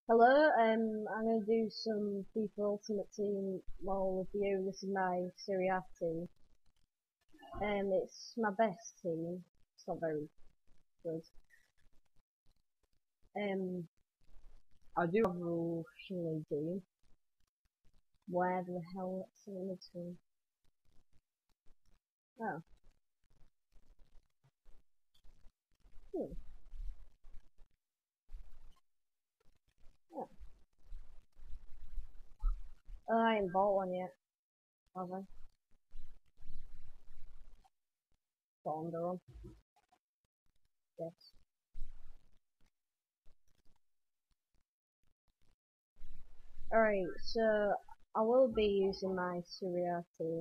Hello, I'm gonna do some FIFA Ultimate Team LOL with you. This is my Serie A team. It's my best team. It's not very good. I do have Russian team. Where the hell it's in the team? Oh. Hmm. Oh. Oh, I ain't bought one yet, have I? Bought under one. Yes. Alright, so I will be using my Serie A team.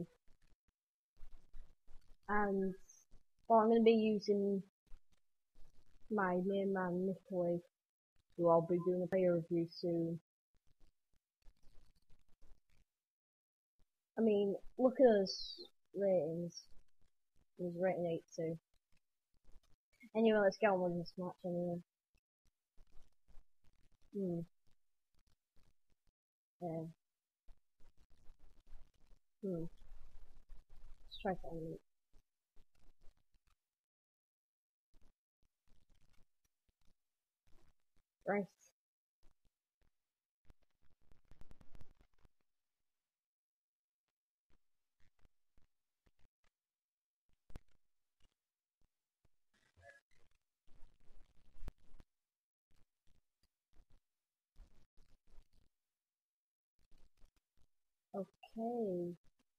And well, I'm gonna be using my main man Nikolai, who I'll be doing a player review soon. I mean, look at his ratings. He's rating 82. Anyway, let's get on with this match anyway. Hmm. Yeah. Hmm. Let's try to end it. Right. Okay.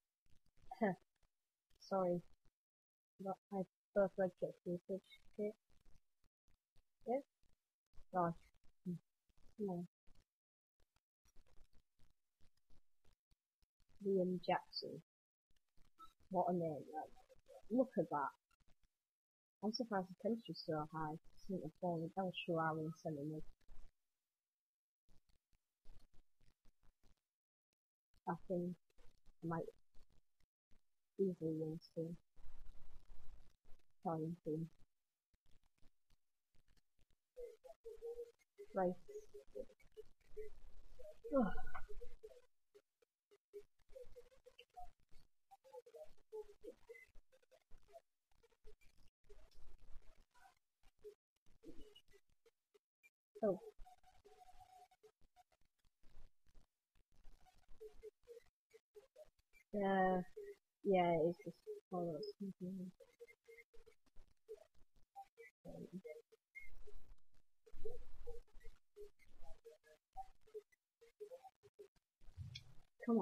Sorry. Got my first red kit usage kit. Yeah? Gosh. Come on. Liam Jackson. What a name. Like, look at that. I'm surprised the chemistry's so high. Isn't the phone? That was sure I was sending me. I think I might easily win this team. Italian team. Right. Oh. Yeah, it's just one of those things. Come on.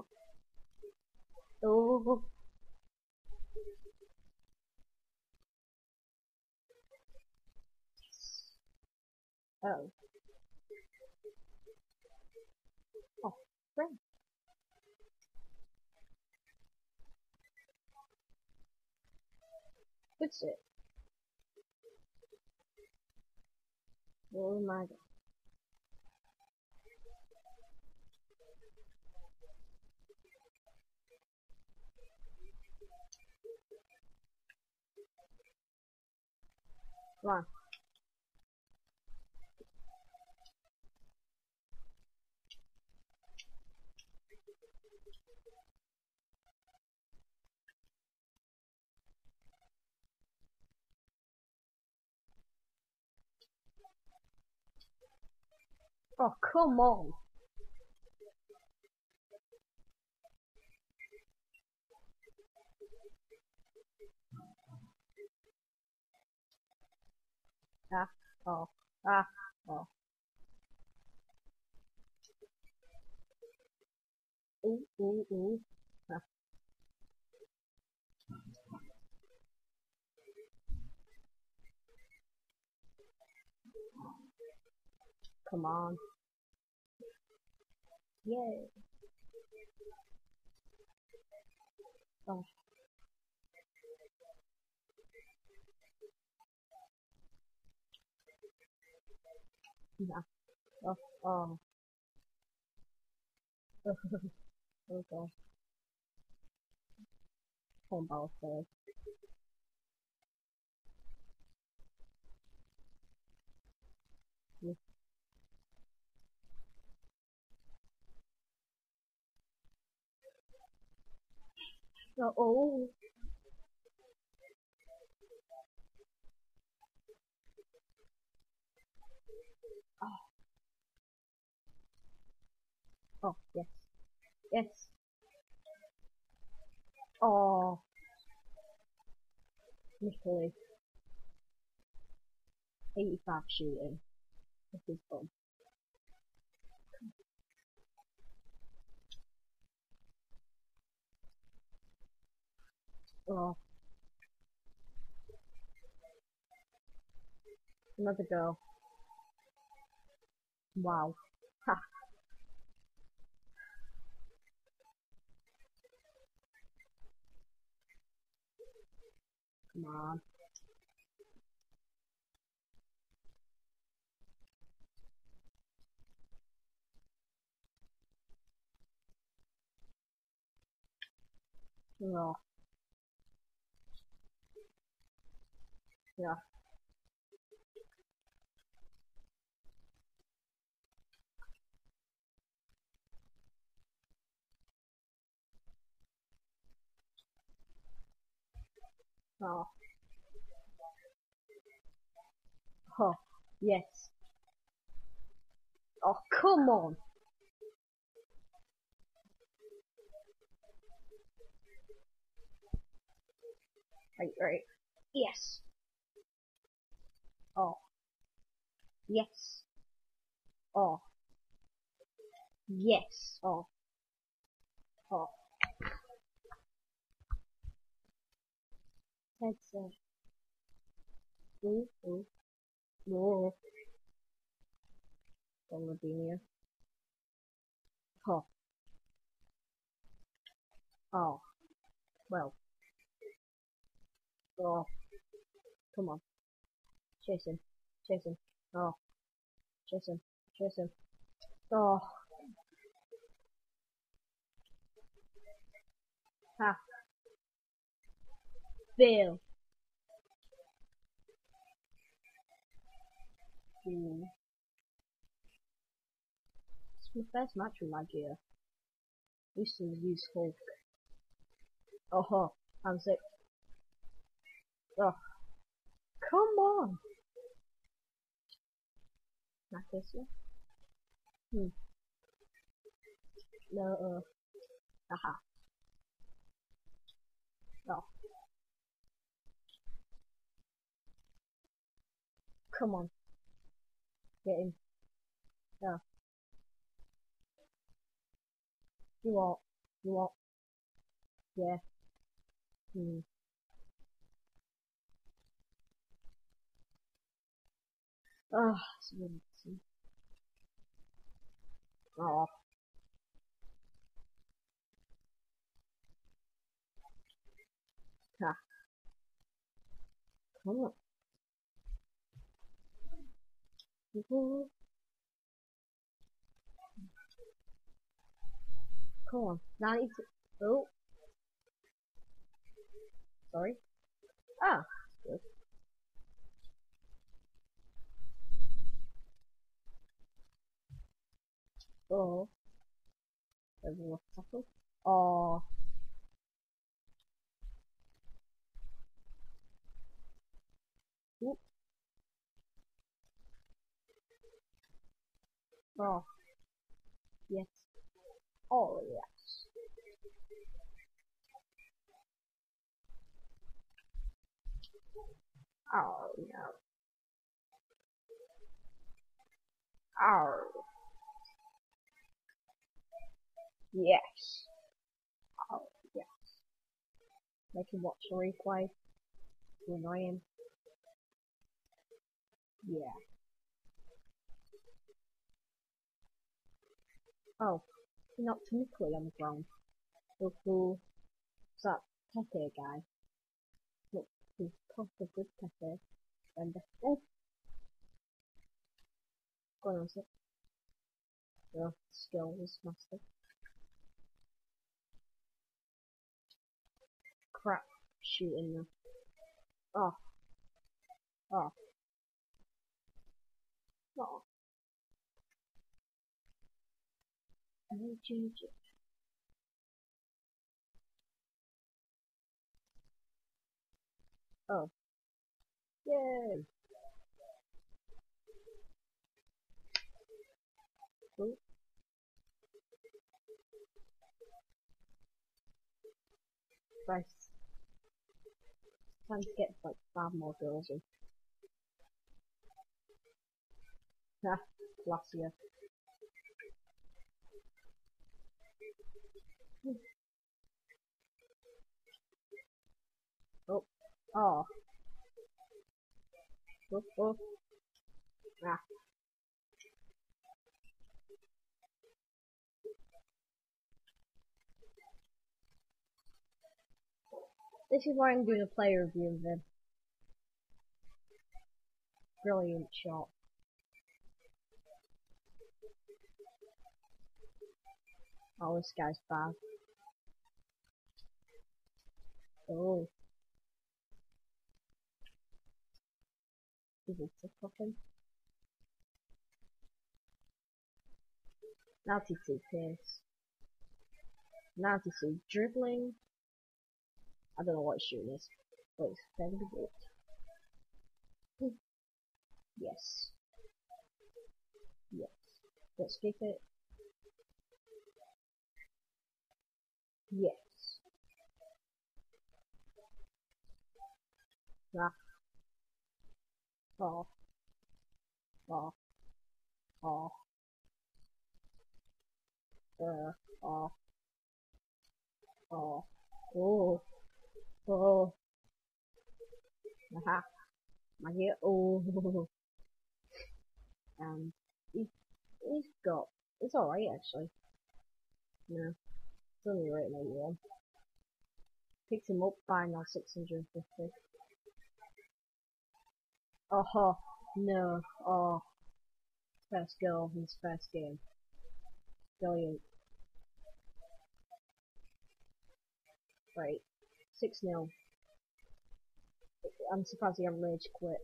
Oh. Oh. Oh. Great. Good shit. Oh my god. Come on. Oh, come on. Ah. Oh. Ah. Oh. Ooh, ooh, ooh. Ah. Come on. Yay. Oh. Nah. Oh. Oh. Oh god. Home ball first. Oh. Oh. Oh, yes. Yes. Oh. Nicholas. 85 shooting. This is fun. Oh. Another girl. Wow. Ha. Come on. Oh. Yeah. Oh. Oh. Yes. Oh, come on. Right, right. Yes. Oh. Yes. Oh. Yes. Oh. Oh. Headset. Ooh. Ooh. Ooh. Bolivia. Oh. Oh. Well. Oh. Come on. Chase him. Chase him. Oh. Chase him. Chase him. Oh. Ha. Bill. Hmm. It's my first match with Magia. Used to use Hulk. Oh. I'm sick. Oh. Come on. Not this one. Hmm. No. Haha. Oh. Come on. Get him. Oh. You want? You want? Yeah. Hmm. Oh. It's really decent. Oh. Ha. Come on. Woohoo. Come on. 92. Oh. Sorry. Ah. Good. Oh. There's a rough tackle. Oh. Oop. Oh. Yes. Oh, yes. Oh, no. Oh. Yes. Oh, yeah. Make him watch the replay. To annoy him. Yeah. Oh. He knocked Nicholas on the ground. So cool. What's that Pepe guy? Look, he's proper good Pepe. And oh, go on, sit. Your skill is master. Crap. Shooting them. Oh. Oh. Oh. No change it. Oh. Yay! Ooh. Christ. Time to get like 5 more girls in. Ha, last year. Oh. Oh. Oh. Oh. Ah. This is why I'm doing a player review of him. Brilliant shot. Oh, this guy's bad. Oh. Is it a fucking? Now to see pace. Now to see dribbling. I don't know what shooting is, but it's very good. Yes. Yes. Let's keep it. Yes. Ah. Oh. Oh. Oh. Oh. Oh. Oh. Oh. Aha. My ear. Oh. And he's got. It's alright actually. No. It's only rating 81. Picked him up by now 650. Oh. No. Oh. First goal in his first game. Brilliant. Right. 6-0. I'm surprised he hasn't rage quit.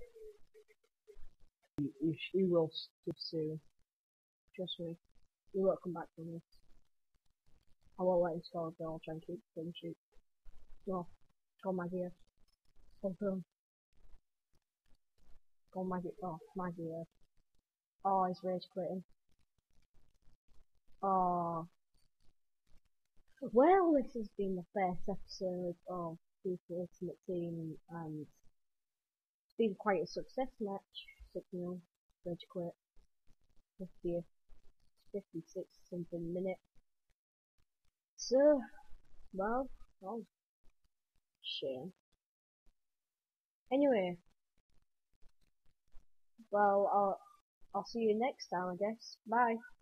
He will stop soon. Trust me. He won't come back from this. I won't let him score a goal, I'll try and keep clean sheet. No. Go my dear. Go home. Go my dear. Oh, my dear. Oh, he's rage quitting. Oh. Well, this has been the first episode of FIFA Ultimate Team, and it's been quite a success match. 6-0. Rage quit. 50th. 56 something minute. So, well, shame. Anyway, well, I'll see you next time, I guess. Bye.